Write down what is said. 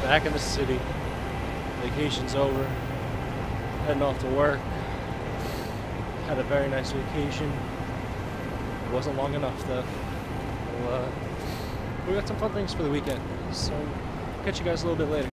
back in the city. Vacation's over. Heading off to work. Had a very nice vacation. It wasn't long enough though. We got some fun things for the weekend. So catch you guys a little bit later.